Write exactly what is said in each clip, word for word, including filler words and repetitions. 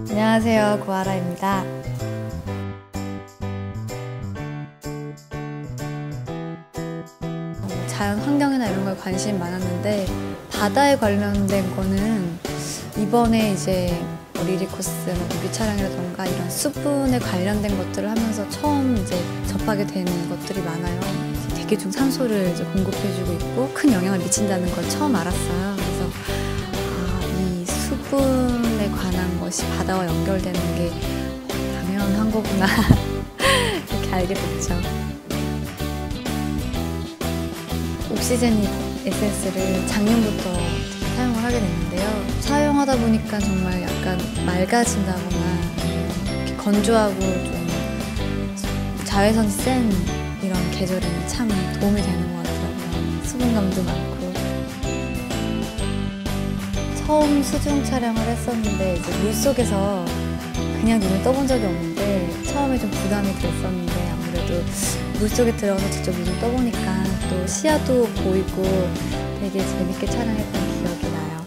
안녕하세요, 고아라입니다. 자연 환경이나 이런 거에 관심이 많았는데 바다에 관련된 거는 이번에 이제 뭐 리리코스, 뭐 뮤비 촬영이라던가 이런 수분에 관련된 것들을 하면서 처음 이제 접하게 되는 것들이 많아요. 대기 중 산소를 이제 공급해주고 있고 큰 영향을 미친다는 걸 처음 알았어요. 그래서 아, 이 수분에 관한 것이 바다와 연결되는 게 당연한 거구나 이렇게 알게 됐죠. 옥시제닉 에센스를 작년부터 사용을 하게 됐는데요. 사용하다 보니까 정말 약간 맑아진다거나 이렇게 건조하고 좀 자외선이 센 이런 계절에는 참 도움이 되는 것 같더라고요. 수분감도 많고. 처음 수중 촬영을 했었는데 이제 물속에서 그냥 눈을 떠본 적이 없는데 처음에 좀 부담이 됐었는데 아무래도 물속에 들어가서 직접 눈을 떠보니까 또 시야도 보이고 되게 재밌게 촬영했던 기억이 나요.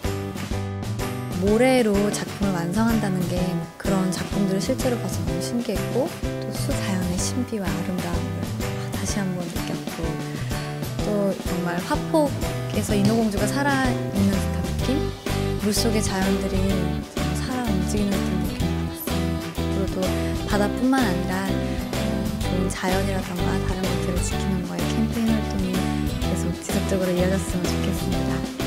모래로 작품을 완성한다는 게 그런 작품들을 실제로 봐서 너무 신기했고 또 수자연의 신비와 아름다움을 다시 한번 느꼈고 또 정말 화폭에서 인어공주가 살아있는 듯한 느낌? 물속의 자연들이 살아 움직이는 듯한 느낌을 받았어요. 앞으로도 바다뿐만 아니라 좋은 자연이라던가 다른 것들을 지키는 거에 캠페인 활동이 계속 지속적으로 이어졌으면 좋겠습니다.